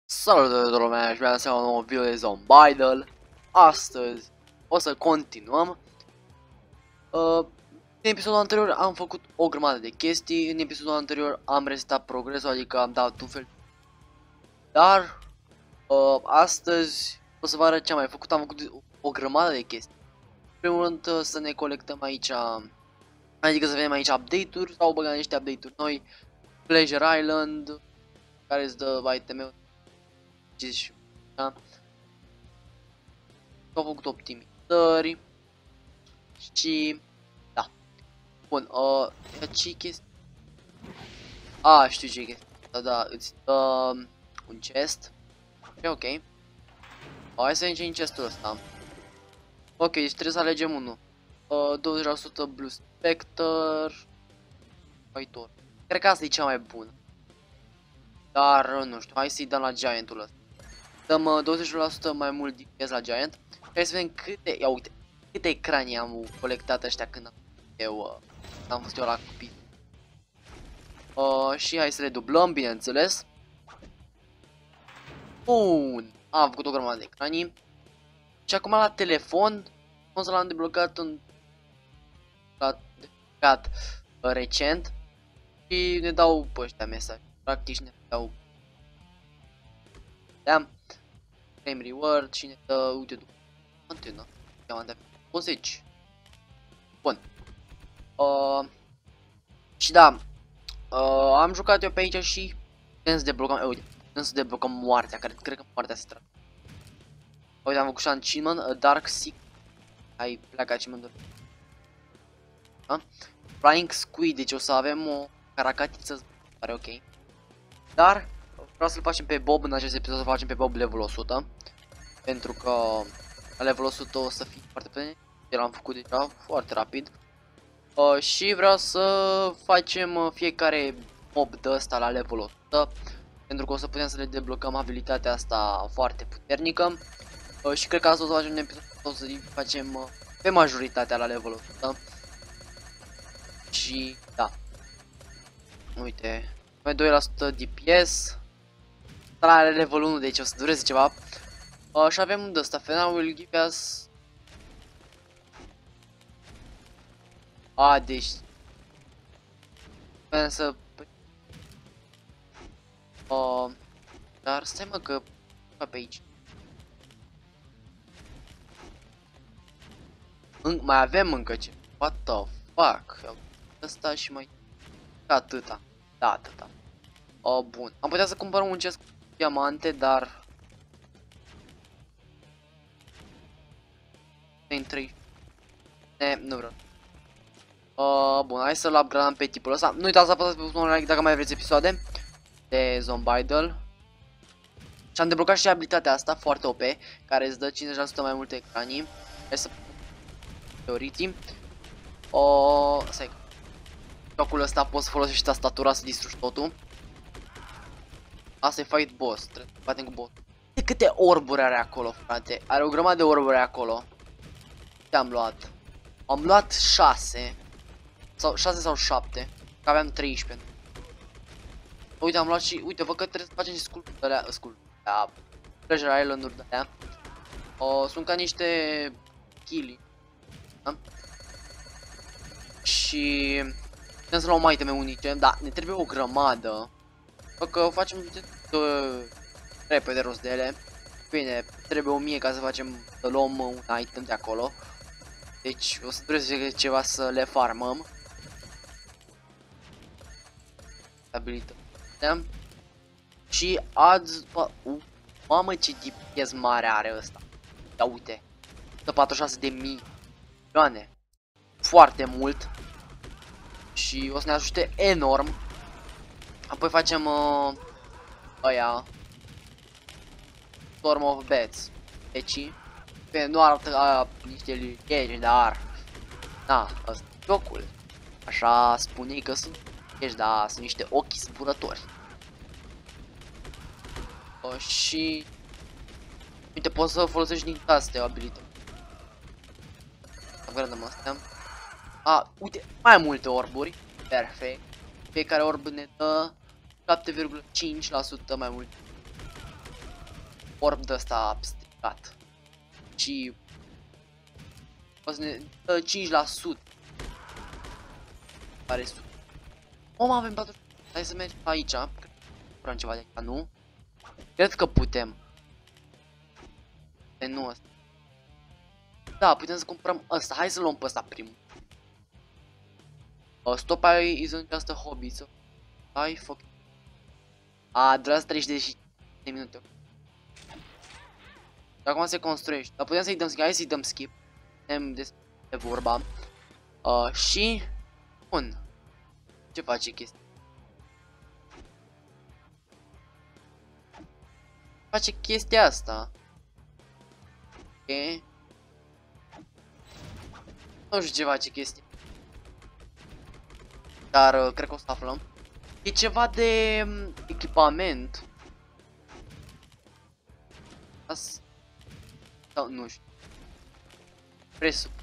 Salut toată lumea, și mi-am un nou video de Zombie Idol. Astăzi o să continuăm. În episodul anterior am făcut o grămadă de chestii. În episodul anterior am resetat progresul, adică am dat un fel. Dar astăzi o să vă arăt ce am mai făcut. Am făcut o grămadă de chestii. În primul rând să ne colectăm aici, adică să vedem aici update-uri. Sau băgăm niște update-uri noi. Pleasure Island, care îți dă iteme-uri. Da? S-au făcut optimizări și da. Bun, ce chestie? Știu ce chestie. Da, îți dă un chest. Ok. Hai să vedem ce chestul ăsta. Ok, deci trebuie să alegem unul. 20% Blue Spectre. Viitor. Cred că asta e cea mai bună. Dar nu știu, hai să-i dăm la Giantul ăsta. Dăm 20% mai mult DPS la Giant. Hai să vedem câte, ia uite, câte ecrane am colectat ăștia când am fost eu la copii. Și hai să le dublăm, bineînțeles. Bun, am făcut o grămadă de ecranii. Și acum la telefon, o să l-am deblocat recent. Și ne dau pe ăștia mesaj. Practic ne dau Frame Reward și ne dă, uite, antena. Diamante 20. Bun. Și da, am jucat eu pe aici și putem să deblocăm, uite, putem să deblocăm moartea, care cred că moartea se trage. Uite, am făcut și achievement, Dark Seek. Hai, pleacă achievement-ul. Da? Flying Squid, deci o să avem o caracatiță, pare ok. Dar vreau să-l facem pe Bob în acest episod, să facem pe Bob level 100. Pentru că la level 100 o să fie foarte bine. L-am făcut deja foarte rapid. Și vreau să facem fiecare mob de ăsta la level 100. Pentru că o să putem să le deblocăm abilitatea asta foarte puternică. Și cred că asta o să facem un episod, o să facem pe majoritatea la level 100. Și da. Uite, mai 2% DPS. La level 1, deci o să dureze ceva. Și avem de ăsta, Fena will give us... deci... Să... Dar stai mă că... pe aici. Mai avem încă ce... What the fuck? Ăsta și mai... Atâta. Da, atâta. Bun. Am putea să cumpărăm un chest cu diamante, dar... în 3. Nu vreau. Bun, hai să-l upgradăm pe tipul ăsta. Nu uitați să apăsați pe butonul like dacă mai vreți episoade de Zombie Idol. Și am deblocat și abilitatea asta, foarte OP, care îți dă 50% mai multe ecranii. Hai să... Priority. Stai. Jocul ăsta poți să folosești tastatura să distrugi totul. Asta e fight boss, trebuie să batem cu boss. De câte orburi are acolo, frate? Are o grămadă de orburi acolo. Ce am luat? Am luat 6 sau 6 sau 7, că aveam 13. Uite, am luat și, uite, văd că trebuie să facem și Pleasure Island-uri de alea. Sunt ca niște killi. Da? Și putem să luăm mai iteme unice, da, ne trebuie o grămadă. Văd că facem repede rost de ele. Bine, trebuie 1000 ca să facem, să luăm un item de acolo. Deci o să dureze ceva să le farmăm. Abilită. Da? Și azi... mamă, ce DPS mare are ăsta. Ia uite. 46 de milioane. Foarte mult. Și o să ne ajute enorm. Apoi facem aia Storm of Bats. Deci pe nu arată niște lichege, dar da, ăsta e jocul. Așa spune că sunt lichege, dar sunt niște ochi zburători. Și uite, poți să folosești din astea abilități. Upgradăm astea. Uite, mai multe orburi. Perfect. Fiecare orb ne dă 7,5% mai mult. orb de ăsta stricat. Și o să ne dă 5%. Pare super. Om, avem 4. Hai să mergem aici. Vrem ceva de aici, nu? Cred că putem. E nu ăsta. Da, putem să cumpărăm ăsta. Hai să luăm pe ăsta primul. Stop isn't just a hobby, so I fuck. Durează 30 de minute. Acum se construiește. Dar putem să-i dăm skip. Hai să-i dăm skip. Putem de vorba. Și... Bun. Ce face chestia? Face chestia asta. Ok. Nu știu ce face chestia. Dar cred că o să aflăm. E ceva de echipament. Sau nu știu. Presupun.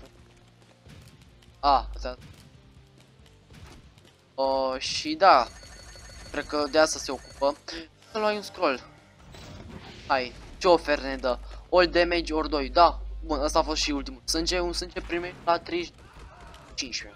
Și da. Cred că de asta se ocupă. Să luai un scroll. Hai. Ce ofer ne dă? All damage ori 2. Da. Bun, ăsta a fost și ultimul. Sânge, un sânge primești la 35.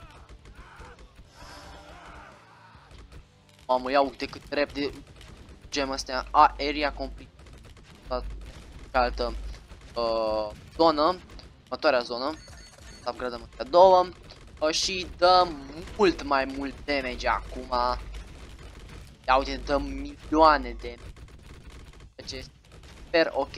Mamă, ia uite cât repede gem astea. Area complete. Altă zonă. Următoarea zonă. Să upgradăm astea două. Și dăm mult mai mult damage acum. Ia uite, dăm milioane de damage. Super ok.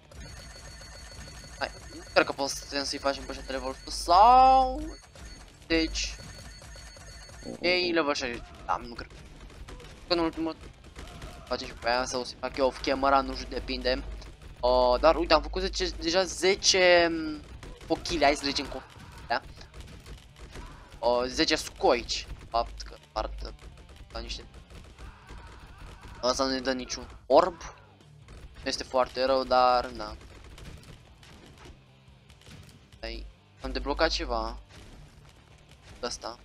Hai, nu cred că putem să-i facem pe ăștia level 100 sau... Deci... Ei, level 60. Da, nu cred. Că în ultimul... Facem și pe aia sau să fac eu off camera, nu știu, depinde. Dar uite, am făcut deja 10 cochile, hai să zicem cochile. 10 scoici. Fapt că partă la niște... Asta nu ne dă niciun orb. Este foarte rău, dar na. Hai, am deblocat ceva. Asta.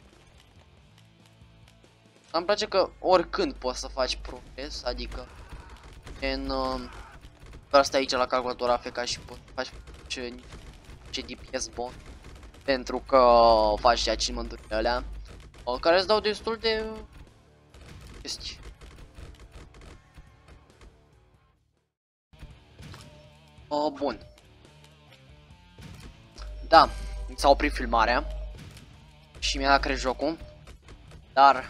Îmi place că oricând poți să faci progres, adică în doar stai aici la calculator AFK și poți să faci ce DPS bun, pentru că faci achievement-urile alea care îți dau destul de chestii. Bun. Da, s-a oprit filmarea și mi-a dat cred jocul, dar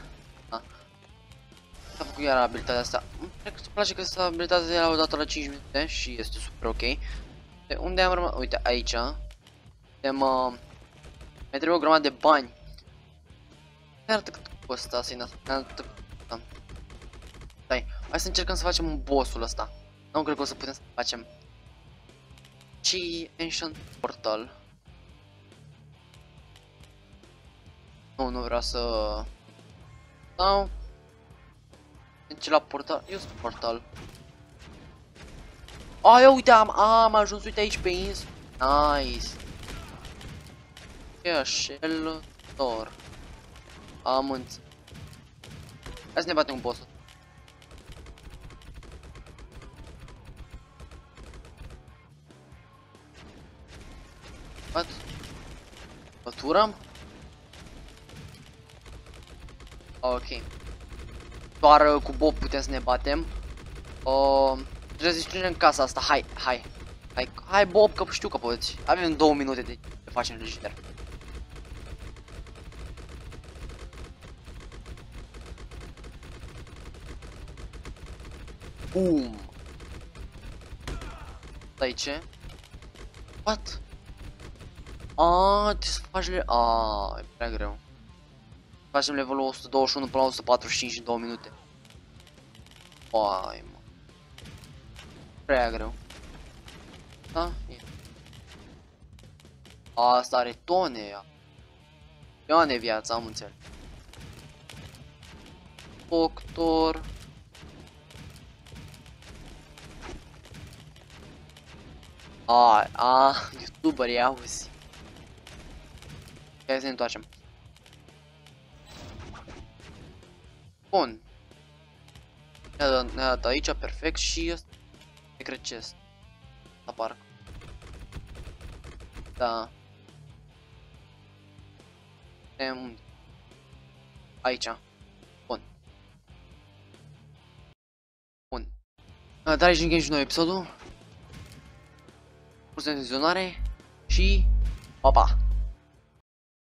s-a făcut iar abilitatea asta. Cred că îți place că s-a abilitatea la o dată la 5 minute și este super ok. De unde am rămas? Uite, aici. Mai trebuie o grămadă de bani. Ne arată cât costă asta, Stai, hai să încercăm să facem un bossul ăsta. Nu cred că o să putem să facem. Și Ancient Portal. Nu vreau să... Sau... Deci la portal... Eu sunt portal. Ia uite, am ajuns, uite aici pe ins. Nice. E Shelter. Am înțeles. Hai să ne batem un boss. What? Păturăm? Ok. Doar cu Bob putem să ne batem. Trebuie să distrugem casa asta. Hai Bob, că știu că poți. Avem 2 minute de facem legider. Boom. Stai, ce? What? Ce să faci e prea greu. Facem levelul 121 până la 145 în 2 minute. Mă. Prea greu. Da? E. Asta are tone. Tone viața, am înțeles. Doctor. YouTuberii auzi. Hai să ne întoarcem. Bun. Ne-a dat aici, perfect, și ăsta. Secret chest. La parc. Da. Unde? Aici. Bun. Bun. Dar și încheiem și noi episodul. Puse în vizionare și... Pa, pa!